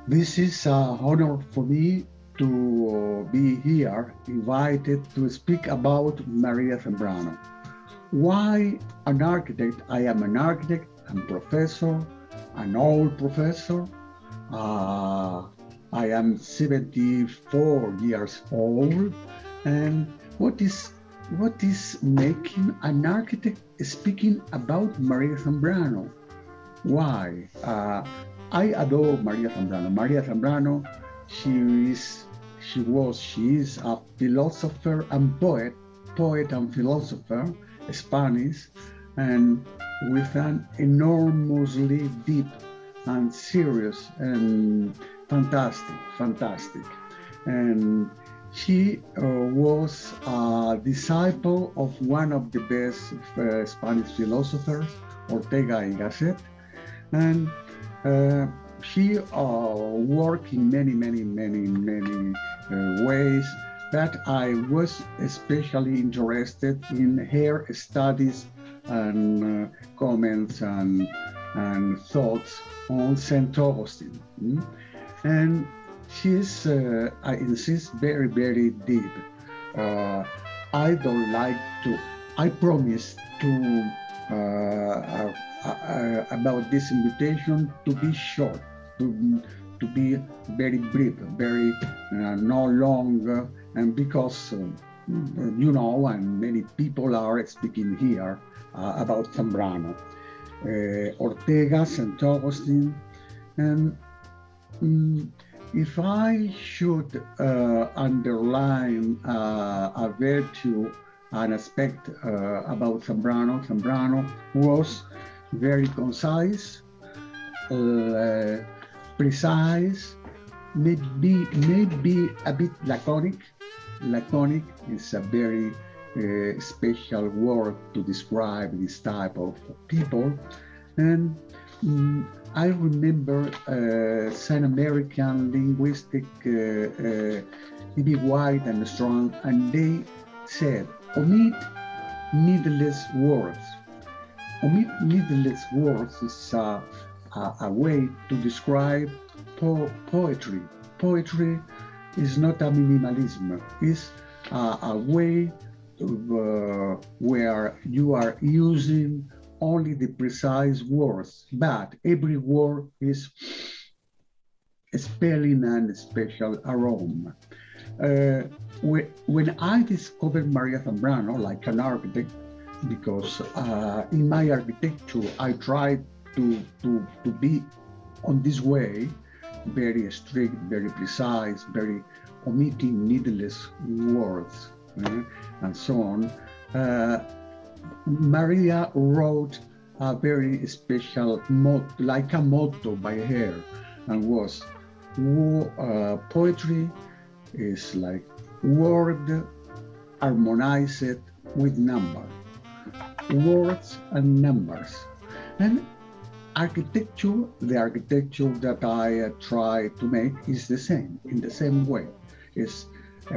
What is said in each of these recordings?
This is an honor for me to be here, invited to speak about María Zambrano. Why an architect? I am an architect, I'm professor, an old professor. I am 74 years old. And what is making an architect speaking about María Zambrano? Why? I adore María Zambrano. María Zambrano, she is a philosopher and poet and philosopher, Spanish, and with an enormously deep and serious and fantastic. And she was a disciple of one of the best Spanish philosophers, Ortega y Gasset, and she worked in many ways, but I was especially interested in her studies and comments and thoughts on St. Augustine. And she's, I insist, very deep. I don't like to, I promise to, about this invitation to be short, to be very brief, very no long, and because you know, and many people are speaking here about Zambrano, Ortega, St. Augustine, and if I should underline a virtue, an aspect about Zambrano, Zambrano was very concise, precise, maybe a bit laconic. Laconic is a very special word to describe this type of people. And I remember some American linguistic, E.B. White and Strong, and they said, omit needless words. Omit needless words is a way to describe poetry. Poetry is not a minimalism. It's a way where you are using only the precise words, but every word is spelling and special aroma. When I discovered María Zambrano, like an architect, because in my architecture I tried to be on this way, very strict, very precise, very omitting needless words, and so on. Maria wrote a very special motto, like a motto by her, and was poetry is like word harmonized with number, words and numbers. And architecture, the architecture that I try to make is the same, in the same way. It's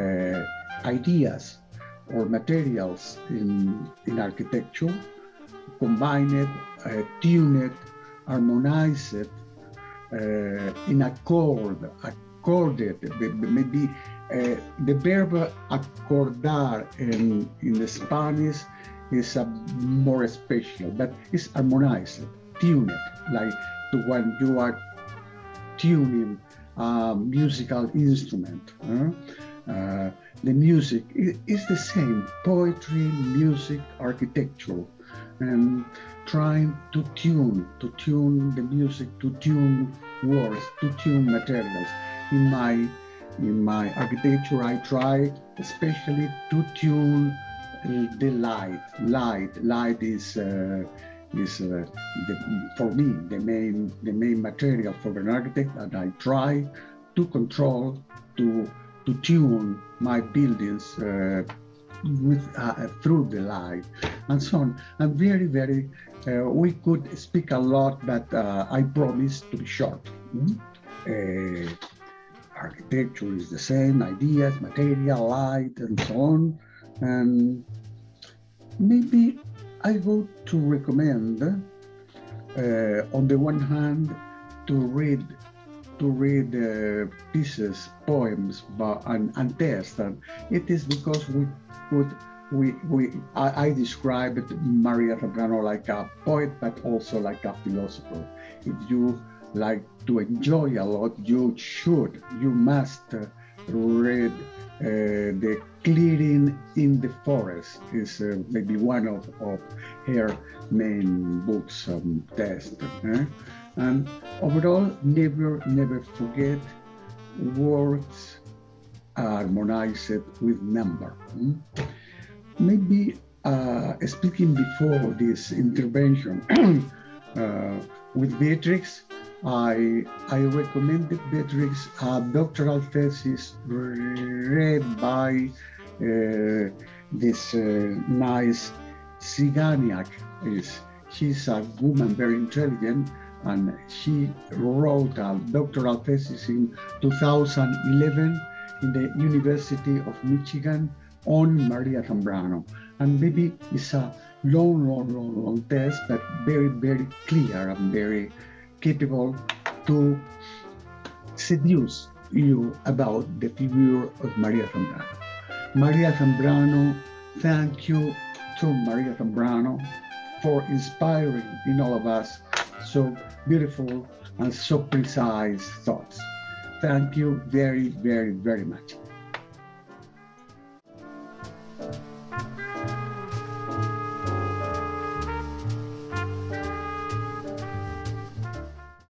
ideas or materials in architecture, combined, tuned, harmonized, in accorded, maybe the verb acordar in the Spanish is a more special, but it's harmonized, tuned, like when you are tuning a musical instrument. The music is the same, poetry, music, architecture, and trying to tune the music, to tune words, to tune materials. In my architecture, I try especially to tune the light. Light is for me the main material for an architect, and I try to control, to tune my buildings through the light and so on. And very we could speak a lot, but I promise to be short. Architecture is the same, ideas, material, light, and so on. And maybe I would to recommend, on the one hand, to read to read pieces, poems, and tests. And it is because I described María Zambrano like a poet, but also like a philosopher. If you like to enjoy a lot, you must read The Clearing in the Forest. Is maybe one of her main books on tests. And overall, never forget words harmonized with number. Maybe speaking before this intervention with Beatrix, I recommended Beatrix a doctoral thesis read by this nice Ziganiak. She's a woman very intelligent, and she wrote a doctoral thesis in 2011 in the University of Michigan on María Zambrano. And maybe it's a long test, but very clear and very capable to seduce you about the figure of María Zambrano. María Zambrano, thank you to María Zambrano for inspiring in all of us so beautiful and so precise thoughts. Thank you very much.